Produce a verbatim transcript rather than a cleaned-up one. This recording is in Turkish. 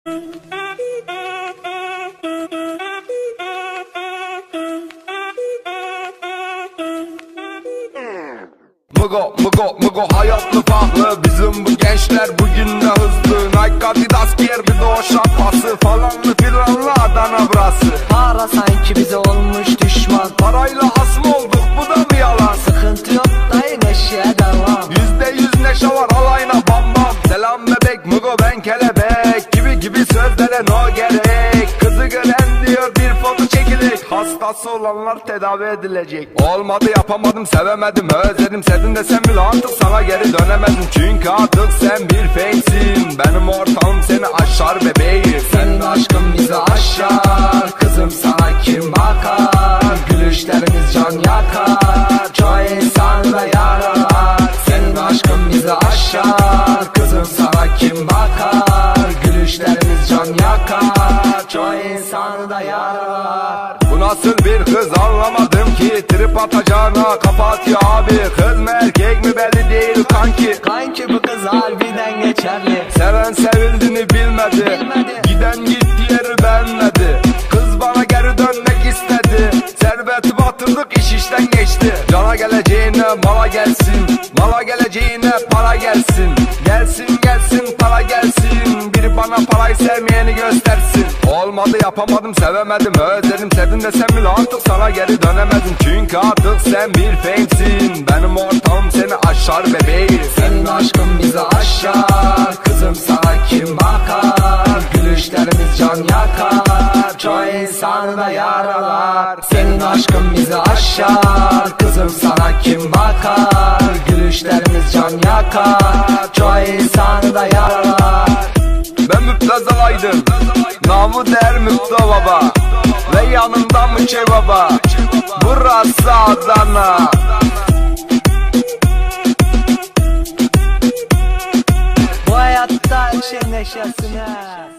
Mugo mugo mugo hayatlı farklı. Bizim bu gençler bugün de hızlı. Nike, Adidas giyer bir de o şapkası. Falanlı filanlı Adana burası. Para sanki bize olmuş düşman. Parayla hasım olduk, bu da mı yalan? Sıkıntı yok dayı, neşeye devam. Yüzde yüz neşe var, alayına bam bam. Selam bebek mugo ben kelebek. Gibi gibi sözlere no gerek. Kızı gören diyor bir foto çekilecek. Hastası olanlar tedavi edilecek. Olmadı yapamadım sevemedim özledim. Sevdim desem bile artık sana geri dönemedim. Çünkü artık sen bir fake'sin. Benim ortamım seni aşar bebeğim. Senin aşkın bizi aşar. Kızım sana kim bakar? Gülüşlerimiz can yakar. Çoğu insan da yaralar. Senin aşkın bizi aşar. Kızım sana kim bakar? Gülüşlerimiz can yakar. Çoğu insan da yaralar. Bu nasıl bir kız anlamadım ki. Trip atacağına kapat ya abi. Kız mı erkek mi belli değil kanki. Kanki bu kız harbiden geçerli. Seven sevildiğini bilmedi, Bilmedi. Giden gitti yeri beğenmedi. Kız bana geri dönmek istedi. Serveti batırdık, iş işten geçti. Cana geleceğine mala gelsin. Mala geleceğine para gelsin. Gelsin gelsin para gelsin. Biri bana parayı sevmeyeni göstersin. Olmadı yapamadım sevemedim özledim. Sevdim desem bile artık sana geri dönemedim. Çünkü artık sen bir fame'sin. Benim ortamım seni aşar bebeğim. Senin aşkın bizi aşar. Kızım sana kim bakar? Gülüşlerimiz can yakar. Çoğu insanı da yaralar. Senin aşkın bizi aşar. Kızım sana kim bakar? Gülüşlerimiz can yakar. Çoğu insanı da yaralar. Ben müptezelaydım, namı değer Müpte baba. Ve yanında Mıçı baba. Burası Adana. Bu hayatta her şey neşesine.